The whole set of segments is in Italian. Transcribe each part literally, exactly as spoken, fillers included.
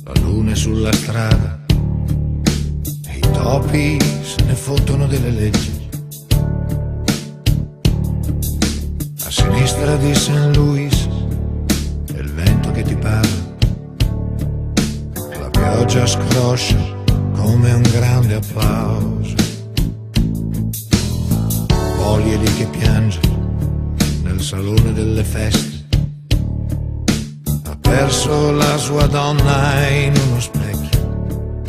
la luna è sulla strada e i topi se ne fottono delle leggi. A sinistra di Saint Louis è il vento che ti parla, la pioggia scroscia come un grande applauso. Moglie lì che piange nel salone delle feste, ha perso la sua donna in uno specchio.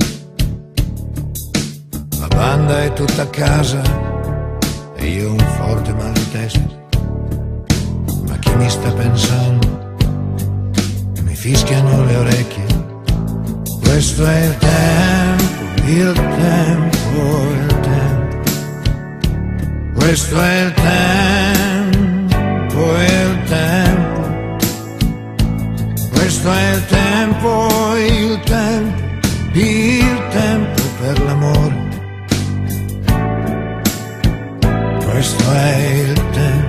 La banda è tutta a casa e io un forte mal di testa, ma chi mi sta pensando mi fischiano le orecchie. Questo è il tempo, il tempo, il tempo. Questo è il tempo, il tempo. Questo è il tempo, il tempo, il tempo per l'amore. Questo è il tempo.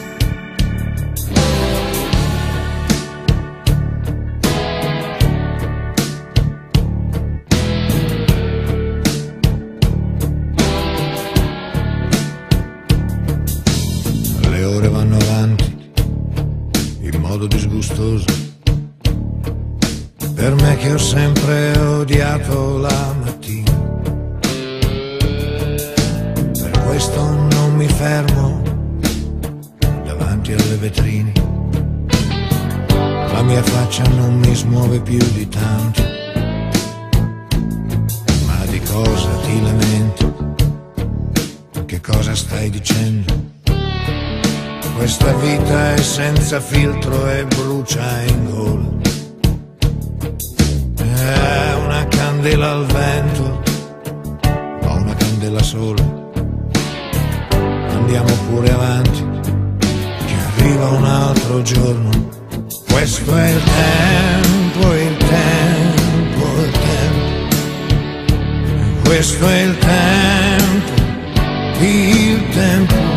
Le ore vanno avanti in modo disgustoso, per me che ho sempre odiato la mattina. Per questo non mi fermo davanti alle vetrine, la mia faccia non mi smuove più di tanto. Ma di cosa ti lamenti? Che cosa stai dicendo? Questa vita è senza filtro e brucia in gola. È una candela al vento, ho una candela sola. Andiamo pure avanti, che arriva un altro giorno. Questo è il tempo, il tempo, il tempo. Questo è il tempo, il tempo.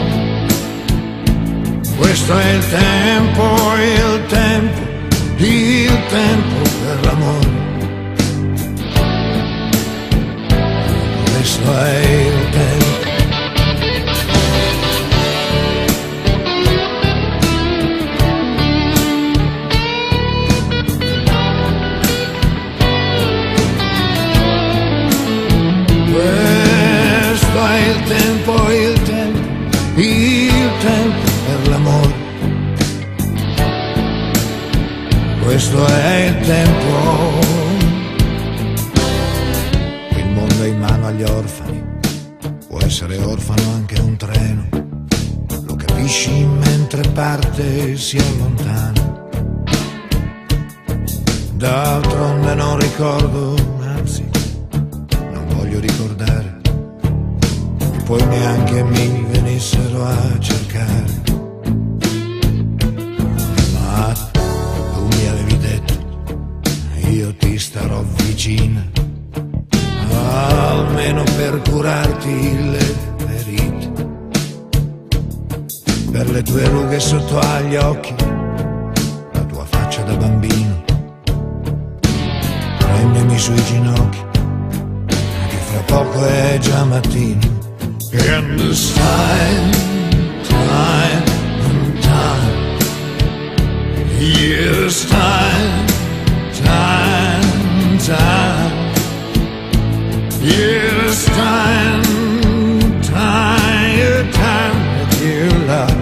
Questo è il tempo, il tempo, il tempo per l'amore. Questo è il tempo. Questo è il tempo, il tempo, il tempo per l'amore. Questo è il tempo. Il mondo è in mano agli orfani, può essere orfano anche un treno, lo capisci mentre parte e si allontana. D'altronde non ricordo, anzi non voglio ricordare, e poi neanche mi venissero a cercare. Ma tu mi avevi detto, io ti starò vicina, almeno per curarti le ferite, per le tue rughe sotto agli occhi, la tua faccia da bambino. Prendimi sui ginocchi, che fra poco è già mattino. And this time, time and time, yes, time, time, time. Yes, time, time, time that you love.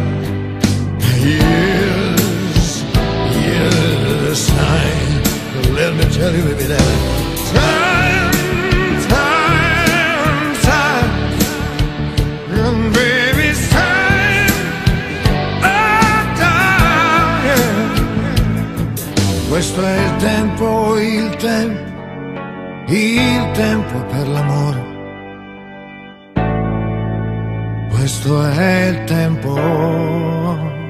Yes, yes, time. Let me tell you, baby, that time, time, time. And baby, it's time, oh, time, yeah. Questo è il tempo, il tempo, il tempo per l'amore. Questo è il tempo.